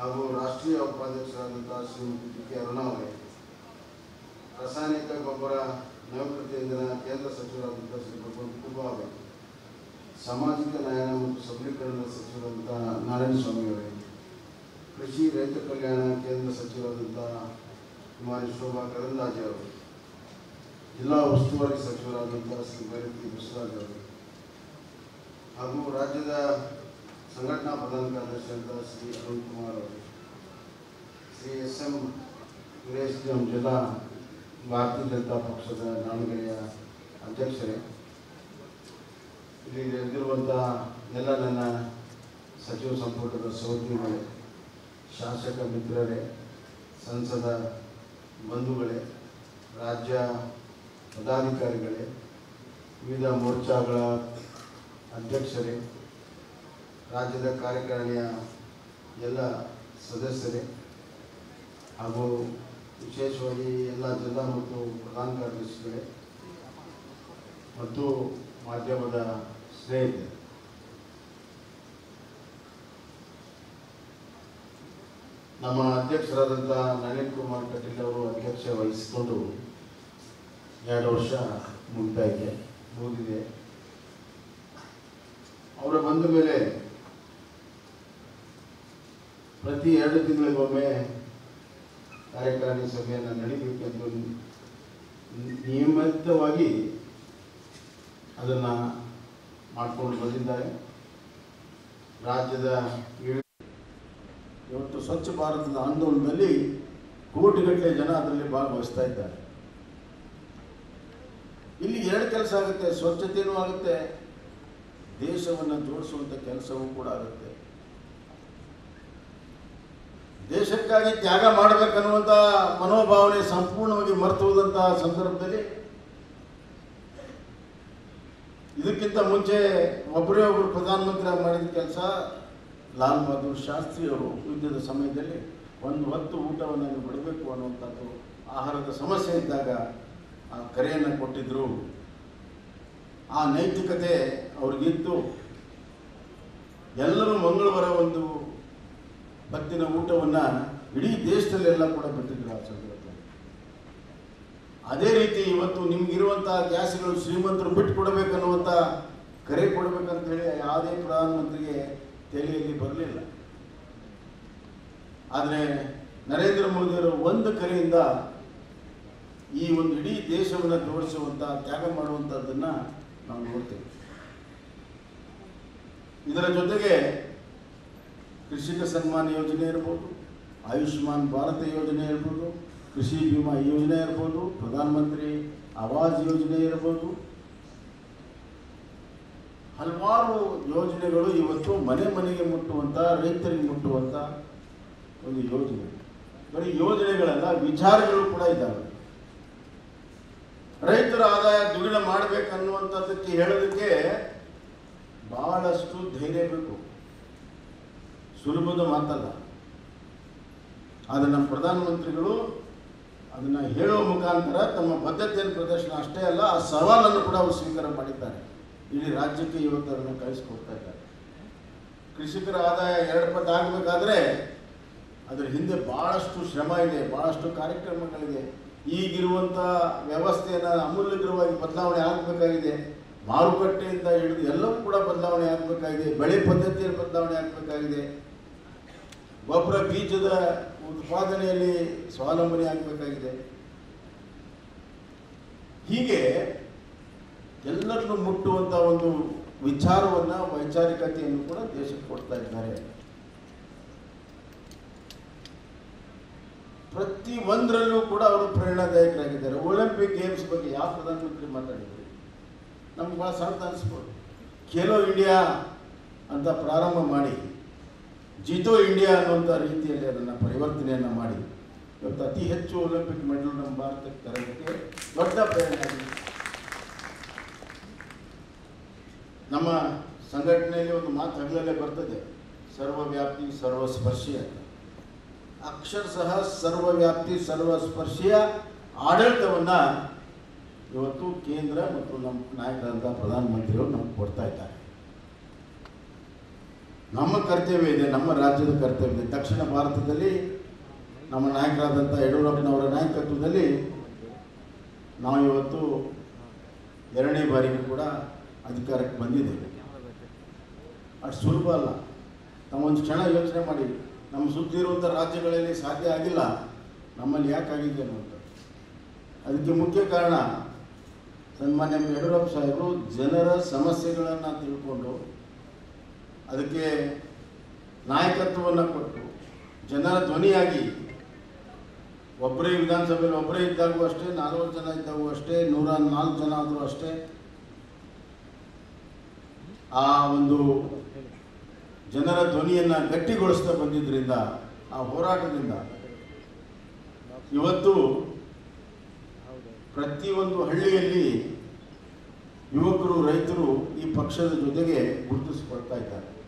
ಹಾಗೂ ರಾಷ್ಟ್ರೀಯ ಉಪಾಧ್ಯಕ್ಷರಾದಂಥ ಶ್ರೀಮತಿ ಕೆ ಅರುಣಾ ಅವರೇ, ರಾಸಾಯನಿಕ ಗೊಬ್ಬರ ನೈಋತ್ಯ ಇಂಧನ ಕೇಂದ್ರ ಸಚಿವರಾದಂಥ ಶ್ರೀ ಭಗವಂತ ಖೂಬಾ ಅವರೇ, ಸಾಮಾಜಿಕ ನ್ಯಾಯ ಮತ್ತು ಸಬಲೀಕರಣದ ಸಚಿವರಾದಂಥ ನಾರಾಯಣಸ್ವಾಮಿ ಅವರೇ, ಕೃಷಿ ರೈತ ಕಲ್ಯಾಣ ಕೇಂದ್ರ ಸಚಿವರಾದಂಥ ಕುಮಾರಿ ಶೋಭಾ ಕರಂದ್ಲಾಜೆ ಅವರು, ಜಿಲ್ಲಾ ಉಸ್ತುವಾರಿ ಸಚಿವರಾದಂಥ ಶ್ರೀ ಬೈರತಿ ಬಸವರಾಜ್ ಅವರು, ಹಾಗೂ ರಾಜ್ಯದ ಸಂಘಟನಾ ಪ್ರಧಾನ ಕಾರ್ಯದರ್ಶಿಯಾದ ಶ್ರೀ ಅರುಣ್ ಕುಮಾರ್ ಅವರು, ಶ್ರೀ SM ಸುರೇಶ್ ಜಿಲ್ಲಾ ಭಾರತೀಯ ಜನತಾ ಪಕ್ಷದ ದಾವಣಗೆರೆಯ ಅಧ್ಯಕ್ಷರೇ, ಇಲ್ಲಿ ನೆರೆದಿರುವಂಥ ಎಲ್ಲ ನನ್ನ ಸಚಿವ ಸಂಪುಟದ ಸಹೋದ್ಯೋಗಿಗಳೇ, ಶಾಸಕ ಮಿತ್ರರೇ, ಸಂಸದ ಬಂಧುಗಳೇ, ರಾಜ್ಯ ಪದಾಧಿಕಾರಿಗಳೇ, ವಿವಿಧ ಮೋರ್ಚಾಗಳ ಅಧ್ಯಕ್ಷರೇ, ರಾಜ್ಯದ ಕಾರ್ಯಕಾರಿಣಿಯ ಎಲ್ಲ ಸದಸ್ಯರೇ, ಹಾಗೂ ವಿಶೇಷವಾಗಿ ಎಲ್ಲ ಜಿಲ್ಲಾ ಮತ್ತು ಪ್ರಧಾನ ಕಾರ್ಯದರ್ಶಿಗಳೇ ಮತ್ತು ಮಾಧ್ಯಮದ ಸ್ನೇಹಿತರೆ, ನಮ್ಮ ಅಧ್ಯಕ್ಷರಾದಂಥ ನಳಿನ್ ಕುಮಾರ್ ಕಟೀಲ್ ಅವರು ಅಧ್ಯಕ್ಷ ವಹಿಸಿಕೊಂಡು 2 ವರ್ಷ ಮುಗಿದಿದೆ. ಅವರು ಬಂದ ಮೇಲೆ ಪ್ರತಿ 2 ತಿಂಗಳಿಗೊಮ್ಮೆ ಕಾರ್ಯಕಾರಿಣಿ ಸಭೆಯನ್ನು ನಡೀಬೇಕೆಂದು ನಿಯಮಿತವಾಗಿ ಅದನ್ನು ಮಾಡಿಕೊಂಡು ಬಂದಿದ್ದಾರೆ. ರಾಜ್ಯದ ಇವತ್ತು ಸ್ವಚ್ಛ ಭಾರತದ ಆಂದೋಲನದಲ್ಲಿ ಕೋಟಿಗಟ್ಟಲೆ ಜನ ಅದರಲ್ಲಿ ಭಾಗವಹಿಸ್ತಾ ಇದ್ದಾರೆ. ಇಲ್ಲಿ 2 ಕೆಲಸ ಆಗುತ್ತೆ, ಸ್ವಚ್ಛತೆಯೂ ಆಗುತ್ತೆ, ದೇಶವನ್ನು ಜೋಡಿಸುವಂಥ ಕೆಲಸವೂ ಕೂಡ ಆಗುತ್ತೆ. ದೇಶಕ್ಕಾಗಿ ತ್ಯಾಗ ಮಾಡಬೇಕನ್ನುವಂಥ ಮನೋಭಾವನೆ ಸಂಪೂರ್ಣವಾಗಿ ಮರೆತು ಹೋದಂತಹ ಸಂದರ್ಭದಲ್ಲಿ ಇದಕ್ಕಿಂತ ಮುಂಚೆ ಒಬ್ಬರೇ ಒಬ್ಬರು ಪ್ರಧಾನಮಂತ್ರಿ ಮಾಡಿದ ಕೆಲಸ ಲಾಲ್ ಬಹದ್ದೂರ್ ಶಾಸ್ತ್ರಿ ಅವರು ಯುದ್ಧದ ಸಮಯದಲ್ಲಿ 1 ಹೊತ್ತು ಊಟವನ್ನು ಬಿಡಬೇಕು ಅನ್ನುವಂಥದ್ದು ಆಹಾರದ ಸಮಸ್ಯೆ ಇದ್ದಾಗ ಆ ಕರೆಯನ್ನು ಕೊಟ್ಟಿದ್ದರು. ಆ ನೈತಿಕತೆ ಅವ್ರಿಗಿತ್ತು. ಎಲ್ಲರೂ ಮಂಗಳವಾರ ಒಂದು ಹೊತ್ತಿನ ಊಟವನ್ನು ಇಡೀ ದೇಶದಲ್ಲೆಲ್ಲ ಕೂಡ ಬಿಟ್ಟಿದ್ರು ಆ ಸಂದರ್ಭದಲ್ಲಿ. ಅದೇ ರೀತಿ ಇವತ್ತು ನಿಮ್ಗಿರುವಂಥ ಗ್ಯಾಸ್ಗಳು ಶ್ರೀಮಂತರು ಬಿಟ್ಟು ಕೊಡಬೇಕನ್ನುವಂಥ ಕರೆ ಕೊಡಬೇಕಂತ ಹೇಳಿ ಯಾವುದೇ ಪ್ರಧಾನಮಂತ್ರಿಗೆ ತಲೆಯಲ್ಲಿ ಬರಲಿಲ್ಲ. ಆದರೆ ನರೇಂದ್ರ ಮೋದಿಯವರು ಒಂದು ಕರೆಯಿಂದ ಈ ಒಂದು ಇಡೀ ದೇಶವನ್ನು ಜೋಡಿಸುವಂಥ ತ್ಯಾಗ ಮಾಡುವಂಥದ್ದನ್ನು ನಾವು ನೋಡ್ತೇವೆ. ಇದರ ಜೊತೆಗೆ ಕೃಷಿಕ ಸನ್ಮಾನ ಯೋಜನೆ ಇರ್ಬೋದು, ಆಯುಷ್ಮಾನ್ ಭಾರತ ಯೋಜನೆ ಇರ್ಬೋದು, ಕೃಷಿ ವಿಮಾ ಯೋಜನೆ ಇರ್ಬೋದು, ಪ್ರಧಾನಮಂತ್ರಿ ಆವಾಸ್ ಯೋಜನೆ ಇರ್ಬೋದು, ಹಲವಾರು ಯೋಜನೆಗಳು ಇವತ್ತು ಮನೆ ಮನೆಗೆ ಮುಟ್ಟುವಂಥ, ರೈತರಿಗೆ ಮುಟ್ಟುವಂಥ ಒಂದು ಯೋಜನೆ. ಬರೀ ಯೋಜನೆಗಳೆಲ್ಲ, ವಿಚಾರಗಳು ಕೂಡ ಇದ್ದಾವೆ. ರೈತರ ಆದಾಯ ದ್ವಿಗುಣ ಮಾಡಬೇಕನ್ನುವಂಥದ್ದಕ್ಕೆ ಹೇಳೋದಕ್ಕೆ ಬಹಳಷ್ಟು ಧೈರ್ಯ ಬೇಕು, ಸುಲಭದ ಮಾತಲ್ಲ. ಆದರೆ ನಮ್ಮ ಪ್ರಧಾನಮಂತ್ರಿಗಳು ಅದನ್ನು ಹೇಳುವ ಮುಖಾಂತರ ತಮ್ಮ ಬದ್ಧತೆಯನ್ನು ಪ್ರದರ್ಶನ ಅಷ್ಟೇ ಅಲ್ಲ, ಆ ಸವಾಲನ್ನು ಕೂಡ ಅವರು ಸ್ವೀಕಾರ ಮಾಡಿದ್ದಾರೆ. ಇಡೀ ರಾಜ್ಯಕ್ಕೆ ಇವತ್ತು ಅದನ್ನು ಕಳಿಸ್ಕೊಡ್ತಾ ಇದ್ದಾರೆ. ಕೃಷಿಕರ ಆದಾಯ 2 ಪಟ್ಟು ಆಗಬೇಕಾದ್ರೆ ಅದರ ಹಿಂದೆ ಭಾಳಷ್ಟು ಶ್ರಮ ಇದೆ, ಭಾಳಷ್ಟು ಕಾರ್ಯಕ್ರಮಗಳಿದೆ. ಈಗಿರುವಂಥ ವ್ಯವಸ್ಥೆಯನ್ನು ಅಮೂಲ್ಯಕರವಾಗಿ ಬದಲಾವಣೆ ಆಗಬೇಕಾಗಿದೆ. ಮಾರುಕಟ್ಟೆಯಿಂದ ಹಿಡಿದು ಎಲ್ಲವೂ ಕೂಡ ಬದಲಾವಣೆ ಆಗಬೇಕಾಗಿದೆ. ಬೆಳೆ ಪದ್ಧತಿಯಲ್ಲಿ ಬದಲಾವಣೆ ಆಗಬೇಕಾಗಿದೆ. ಗೊಬ್ಬರ ಬೀಜದ ಉತ್ಪಾದನೆಯಲ್ಲಿ ಸ್ವಾವಲಂಬನೆ ಆಗಬೇಕಾಗಿದೆ. ಹೀಗೆ ಎಲ್ಲರನ್ನು ಮುಟ್ಟುವಂಥ ಒಂದು ವಿಚಾರವನ್ನು, ವೈಚಾರಿಕತೆಯನ್ನು ಕೂಡ ದೇಶಕ್ಕೆ ಕೊಡ್ತಾ ಇದ್ದಾರೆ. ಪ್ರತಿ ಒಂದರಲ್ಲೂ ಕೂಡ ಅವರು ಪ್ರೇರಣಾದಾಯಕರಾಗಿದ್ದಾರೆ. ಒಲಿಂಪಿಕ್ ಗೇಮ್ಸ್ ಬಗ್ಗೆ ಯಾವ ಪ್ರಧಾನಮಂತ್ರಿ ಮಾತಾಡಿದ್ರು? ನಮ್ಗೆ ಭಾಳ ಸಣ್ಣ ಅನಿಸ್ಬೋದು. ಖೇಲೋ ಇಂಡಿಯಾ ಅಂತ ಪ್ರಾರಂಭ ಮಾಡಿ ಜಿತೋ ಇಂಡಿಯಾ ಅನ್ನುವಂಥ ರೀತಿಯಲ್ಲಿ ಅದನ್ನು ಪರಿವರ್ತನೆಯನ್ನು ಮಾಡಿ ಇವತ್ತು ಅತಿ ಹೆಚ್ಚು ಒಲಿಂಪಿಕ್ ಮೆಡಲ್ ನಮ್ಮ ಭಾರತಕ್ಕೆ ತರೋದಕ್ಕೆ ದೊಡ್ಡ ಪ್ರೇರಣೆ ಆಗಿದೆ. ನಮ್ಮ ಸಂಘಟನೆಯಲ್ಲಿ ಒಂದು ಮಾತು ಹಗಲಲ್ಲೇ ಬರ್ತದೆ, ಸರ್ವವ್ಯಾಪಿ ಸರ್ವಸ್ಪರ್ಶಿ ಅಂತ. ಅಕ್ಷರಶಃ ಸರ್ವವ್ಯಾಪ್ತಿ ಸರ್ವಸ್ಪರ್ಶಿಯ ಆಡಳಿತವನ್ನು ಇವತ್ತು ಕೇಂದ್ರ ಮತ್ತು ನಮ್ಮ ನಾಯಕರಾದಂಥ ಪ್ರಧಾನಮಂತ್ರಿಗಳು ನಮ್ಗೆ ಕೊಡ್ತಾ ಇದ್ದಾರೆ. ನಮ್ಮ ಕರ್ತವ್ಯ ಇದೆ, ನಮ್ಮ ರಾಜ್ಯದ ಕರ್ತವ್ಯ ಇದೆ. ದಕ್ಷಿಣ ಭಾರತದಲ್ಲಿ ನಮ್ಮ ನಾಯಕರಾದಂಥ ಯಡಿಯೂರಪ್ಪನವರ ನಾಯಕತ್ವದಲ್ಲಿ ನಾವು ಇವತ್ತು 2ನೇ ಬಾರಿಗೆ ಕೂಡ ಅಧಿಕಾರಕ್ಕೆ ಬಂದಿದ್ದೇವೆ. ಅಷ್ಟು ಸುಲಭ ಅಲ್ಲ. ನಾವೊಂದು ಕ್ಷಣ ಯೋಚನೆ ಮಾಡಿ, ನಮ್ಮ ಸುತ್ತ ಇರುವಂಥ ರಾಜ್ಯಗಳಲ್ಲಿ ಸಾಧ್ಯ ಆಗಿಲ್ಲ, ನಮ್ಮಲ್ಲಿ ಯಾಕೆ ಆಗಿದೆ ಅಂತ. ಅದಕ್ಕೆ ಮುಖ್ಯ ಕಾರಣ ಸನ್ಮಾನ್ಯ ಯಡಿಯೂರಪ್ಪ ಸಾಹೇಬರು ಜನರ ಸಮಸ್ಯೆಗಳನ್ನು ತಿಳ್ಕೊಂಡು ಅದಕ್ಕೆ ನಾಯಕತ್ವವನ್ನು ಕೊಟ್ಟು ಜನರ ಧ್ವನಿಯಾಗಿ, ಒಬ್ಬರೇ ವಿಧಾನಸಭೆಯಲ್ಲಿ ಒಬ್ಬರೇ ಇದ್ದಾಗೂ ಅಷ್ಟೇ, 40 ಜನ ಇದ್ದಾಗೂ ಅಷ್ಟೇ, 104 ಜನ ಆದರೂ ಅಷ್ಟೇ, ಆ ಒಂದು ಜನರ ಧ್ವನಿಯನ್ನು ಗಟ್ಟಿಗೊಳಿಸ್ತಾ ಬಂದಿದ್ದರಿಂದ, ಆ ಹೋರಾಟದಿಂದ ಇವತ್ತು ಪ್ರತಿಯೊಂದು ಹಳ್ಳಿಯಲ್ಲಿ ಯುವಕರು, ರೈತರು ಈ ಪಕ್ಷದ ಜೊತೆಗೆ ಗುರುತಿಸಿಕೊಳ್ತಾ ಇದ್ದಾರೆ.